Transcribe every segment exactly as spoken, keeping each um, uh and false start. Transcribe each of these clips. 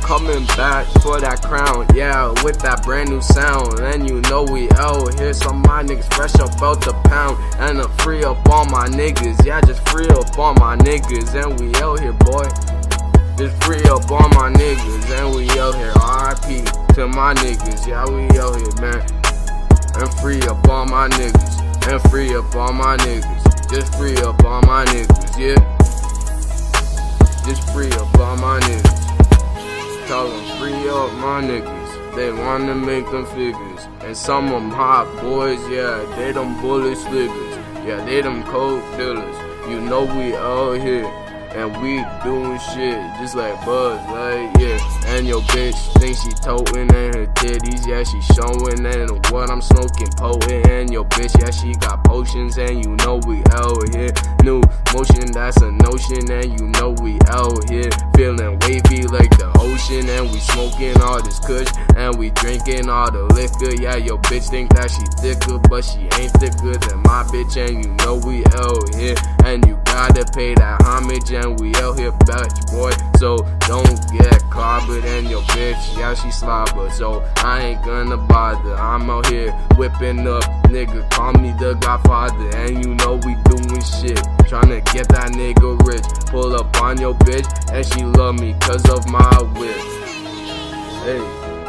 coming back for that crown, yeah, with that brand new sound. And you know we out here, some of my niggas fresh up out the pound. And I'm free up all my niggas, yeah, just free up all my niggas. And we out here, boy, just free up all my niggas. And we out here, R I P to my niggas, yeah, we out here, man. And free up all my niggas, and free up all my niggas, just free up all my niggas, yeah. Just free up all my niggas. Tell them free up my niggas. They wanna make them figures. And some of them hot boys, yeah, they them bullet slickers. Yeah, they them coke dealers. You know we out here, and we doing shit just like Buzz, like, yeah. And your bitch thinks she totin' and her titties, yeah, she showin'. And what I'm smoking potent. And your bitch, yeah, she got potions. And you know we out here. New motion, that's a notion. And you know we out here, feeling wavy like the ocean. And we smoking all this kush, and we drinking all the liquor. Yeah, your bitch think that she thicker, but she ain't thicker than my bitch. And you know we out here, and you gotta pay that homage. And we out here, bitch, boy, so don't get clobbered. And your bitch, yeah, she slobber, so I ain't gonna bother. I'm out here whipping up, nigga, call me the Godfather. And you know we doing shit, tryna get that nigga rich. Pull up on your bitch, and she love me cause of my whip. Hey,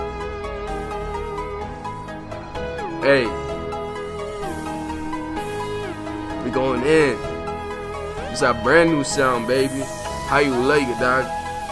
hey, we going in. It's a brand new sound, baby. How you like it, dog?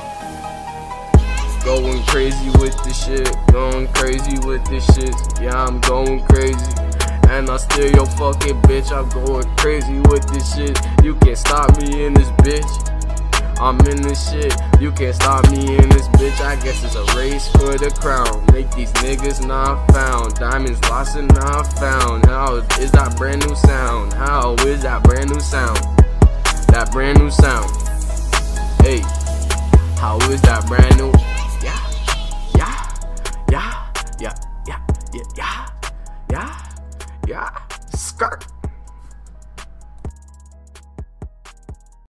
Going crazy with this shit, going crazy with this shit. Yeah, I'm going crazy, and I still your fucking bitch. I'm going crazy with this shit. You can't stop me in this bitch. I'm in this shit. You can't stop me in this bitch. I guess it's a race for the crown. Make these niggas not found. Diamonds lost and not found. How is that brand new sound? How is that brand new sound? That brand new sound. Hey, how is that brand new?